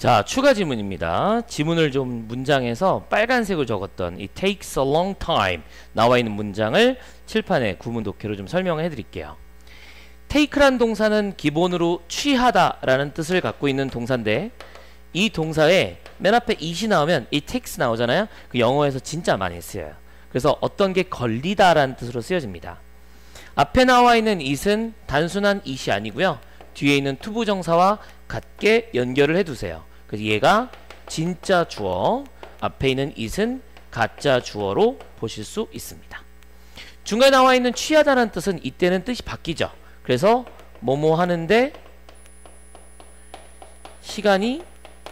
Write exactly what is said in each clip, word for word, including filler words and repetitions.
자, 추가 지문입니다. 지문을 좀 문장에서 빨간색으로 적었던 이 takes a long time 나와 있는 문장을 칠판에 구문 독해로 좀 설명해 드릴게요. take란 동사는 기본으로 취하다 라는 뜻을 갖고 있는 동사인데, 이 동사에 맨 앞에 it이 나오면 it takes 나오잖아요. 그 영어에서 진짜 많이 쓰여요. 그래서 어떤 게 걸리다 라는 뜻으로 쓰여집니다. 앞에 나와 있는 it은 단순한 it이 아니고요, 뒤에 있는 투부정사와 같게 연결을 해두세요. 그래서 얘가 진짜 주어, 앞에 있는 it은 가짜 주어로 보실 수 있습니다. 중간에 나와 있는 취하다라는 뜻은 이때는 뜻이 바뀌죠. 그래서 뭐뭐 하는데 시간이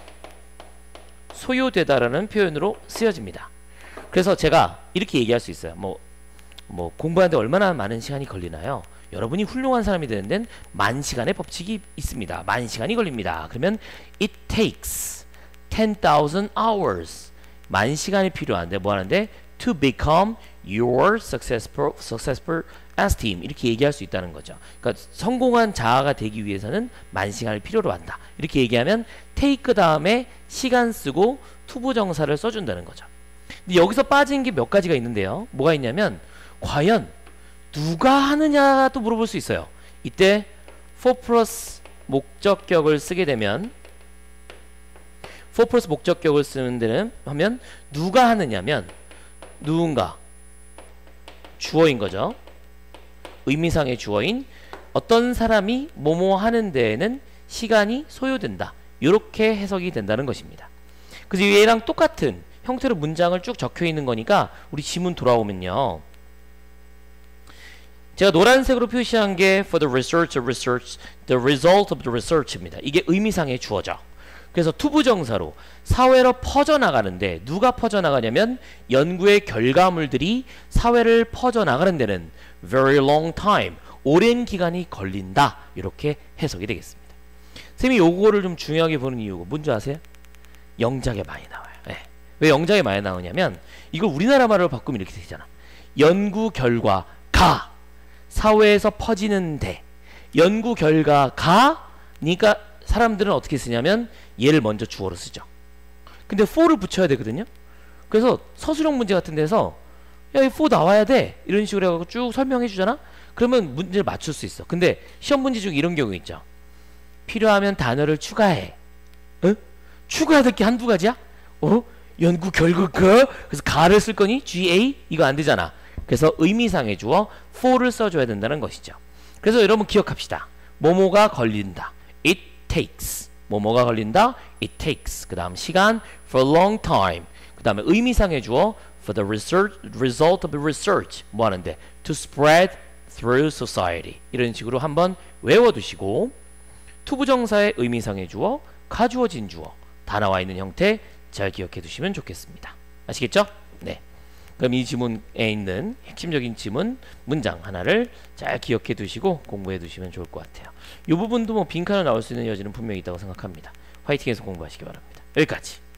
소요되다라는 표현으로 쓰여집니다. 그래서 제가 이렇게 얘기할 수 있어요. 뭐, 뭐 공부하는데 얼마나 많은 시간이 걸리나요? 여러분이 훌륭한 사람이 되는 데는 만 시간의 법칙이 있습니다. 만 시간이 걸립니다. 그러면 it takes ten thousand hours. 만 시간이 필요한데 뭐 하는데? to become your successful, successful as team. 이렇게 얘기할 수 있다는 거죠. 그러니까 성공한 자아가 되기 위해서는 만 시간을 필요로 한다. 이렇게 얘기하면 take 다음에 시간 쓰고 투부정사를 써준다는 거죠. 근데 여기서 빠진 게 몇 가지가 있는데요. 뭐가 있냐면 과연 누가 하느냐도 물어볼 수 있어요. 이때 for 플러스 목적격을 쓰게 되면 for 플러스 목적격을 쓰는 데는 하면 누가 하느냐면 누군가 주어인 거죠. 의미상의 주어인 어떤 사람이 뭐뭐 하는 데에는 시간이 소요된다. 이렇게 해석이 된다는 것입니다. 그래서 얘랑 똑같은 형태로 문장을 쭉 적혀 있는 거니까 우리 지문 돌아오면요, 제가 노란색으로 표시한 게 for the research of research, the result of the research입니다. 이게 의미상의 주어죠. 그래서 투부정사로 사회로 퍼져나가는데 누가 퍼져나가냐면 연구의 결과물들이 사회를 퍼져나가는 데는 very long time, 오랜 기간이 걸린다. 이렇게 해석이 되겠습니다. 선생님이 요거를 좀 중요하게 보는 이유가 뭔지 아세요? 영작에 많이 나와요. 네. 왜 영작에 많이 나오냐면 이걸 우리나라 말로 바꾸면 이렇게 되잖아. 연구 결과가 사회에서 퍼지는데, 연구 결과가 니까 사람들은 어떻게 쓰냐면 얘를 먼저 주어로 쓰죠. 근데 for를 붙여야 되거든요. 그래서 서술형 문제 같은 데서 야, 이 for 나와야 돼 이런 식으로 해가지고 쭉 설명해 주잖아. 그러면 문제를 맞출 수 있어. 근데 시험 문제 중에 이런 경우 있죠. 필요하면 단어를 추가해. 어? 추가해야 될 게 한두 가지야? 어? 연구 결과가 그래서 가를 쓸 거니? 가? 이거 안 되잖아. 그래서 의미상의 주어 for를 써줘야 된다는 것이죠. 그래서 여러분 기억합시다. 뭐뭐가 걸린다. it takes. 뭐뭐가 걸린다. it takes. 그 다음 시간 for a long time. 그 다음에 의미상의 주어 for the research, result of the research. 뭐 하는데? to spread through society. 이런 식으로 한번 외워두시고, 투부정사의 의미상의 주어, 가주어진 주어 다 나와 있는 형태 잘 기억해 두시면 좋겠습니다. 아시겠죠? 네. 그럼 이 지문에 있는 핵심적인 지문 문장 하나를 잘 기억해 두시고 공부해 두시면 좋을 것 같아요. 이 부분도 뭐 빈칸으로 나올 수 있는 여지는 분명히 있다고 생각합니다. 화이팅해서 공부하시기 바랍니다. 여기까지.